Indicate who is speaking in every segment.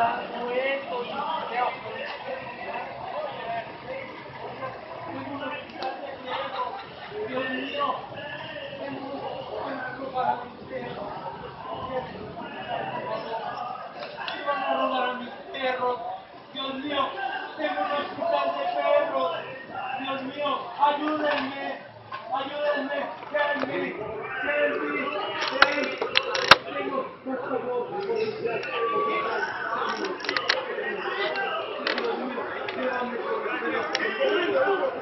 Speaker 1: muerto y feo. Tengo un hospital de miedo. Dios mío, tengo una ropa a mis perros. Me van a robar a mis perros. Dios mío, tengo un hospital de perros. Dios mío, ayúdenme, ayúdenme, help me, help me, help. Tengo, por favor, policía, Dios mío, llévame, policía.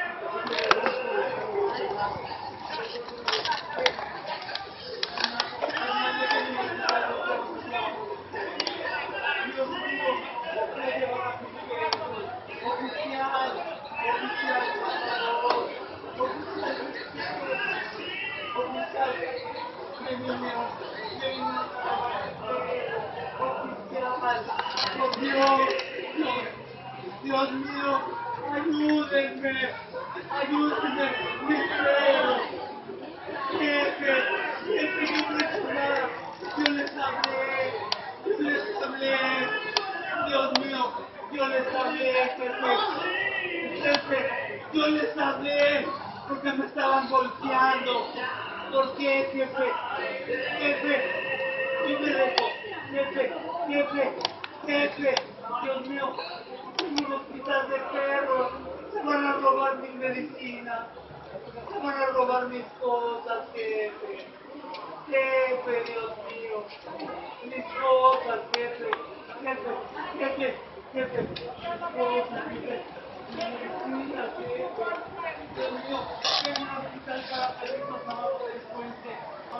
Speaker 1: Dios mío, me llevan a mis perros. Oficial, oficial, por favor. Oficial, oficial, me vinieron a robar mis perros. Oficial, por Dios, Dios mío, ayúdenme, ayúdenme, mis perros. Jefe, jefe, yo no he hecho nada. Yo les hablé, yo les hablé. Dios mío, yo les hablé, jefe. Jefe, yo les hablé porque me estaban golpeando. ¿Por qué, jefe? Jefe, yo me dejo. Jefe, jefe, jefe. Dios mío, tengo un hospital de perros. Se van a robar mi medicina. Se van a robar mis cosas, jefe. Jefe, Dios mío. Mis cosas, jefe. Jefe, jefe, jefe. Mis cosas, jefe. Mi medicina, jefe. Dios mío, tengo una